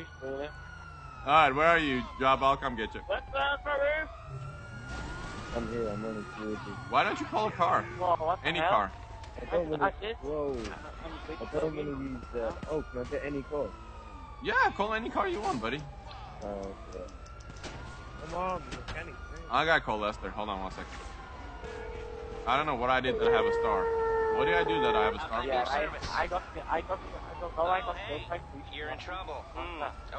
Alright, where are you, Job? I'll come get you. What's up, brother? I'm here, I'm running towards you. Why don't you call a car? Whoa, what the Any hell? car. I don't want to, did. whoa. I don't want to use that. Oh, can I get any car? Yeah, call any car you want, buddy. Okay. Come on, mechanic. I gotta call Lester. Hold on 1 second. I don't know what I did to have a star. What did I do that I have a star? Yeah, I got, You're in trouble.